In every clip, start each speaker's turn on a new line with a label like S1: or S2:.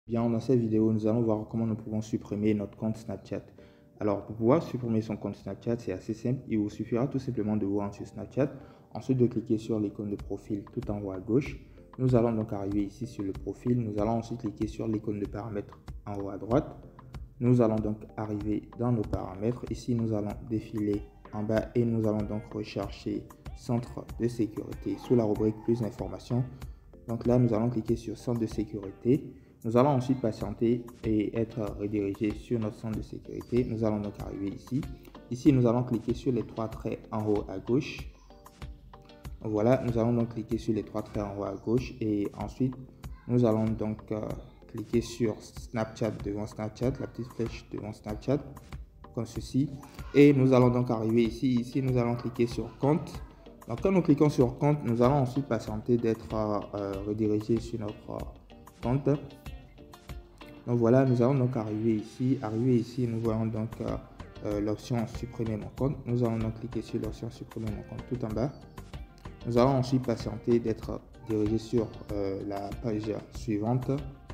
S1: Bien, dans cette vidéo, nous allons voir comment nous pouvons supprimer notre compte Snapchat. Alors, pour pouvoir supprimer son compte Snapchat, c'est assez simple. Il vous suffira tout simplement de vous rendre sur Snapchat, ensuite de cliquer sur l'icône de profil tout en haut à gauche. Nous allons donc arriver ici sur le profil. Nous allons ensuite cliquer sur l'icône de paramètres en haut à droite. Nous allons donc arriver dans nos paramètres. Ici, nous allons défiler en bas et nous allons donc rechercher centre de sécurité sous la rubrique plus d'informations. Donc là, nous allons cliquer sur centre de sécurité. Nous allons ensuite patienter et être redirigé sur notre centre de sécurité. Nous allons donc arriver ici. Ici, nous allons cliquer sur les trois traits en haut à gauche. Voilà, nous allons donc cliquer sur les trois traits en haut à gauche et ensuite, nous allons donc cliquer sur Snapchat devant Snapchat, la petite flèche devant Snapchat, comme ceci. Et nous allons donc arriver ici. Ici, nous allons cliquer sur compte. Donc, quand nous cliquons sur compte, nous allons ensuite patienter d'être redirigé sur notre compte. Donc voilà, nous allons donc arriver ici. Nous voyons donc l'option supprimer mon compte. Nous allons donc cliquer sur l'option supprimer mon compte tout en bas. Nous allons ensuite patienter d'être dirigé sur la page suivante.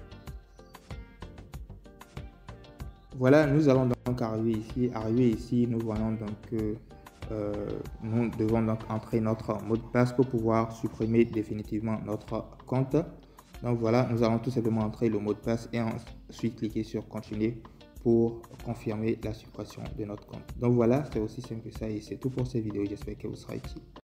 S1: Voilà, nous allons donc arriver ici. Nous voyons donc que nous devons donc entrer notre mot de passe pour pouvoir supprimer définitivement notre compte. Donc voilà, nous allons tout simplement entrer le mot de passe et ensuite cliquer sur continuer pour confirmer la suppression de notre compte. Donc voilà, c'est aussi simple que ça et c'est tout pour cette vidéo. J'espère qu'elle vous sera utile.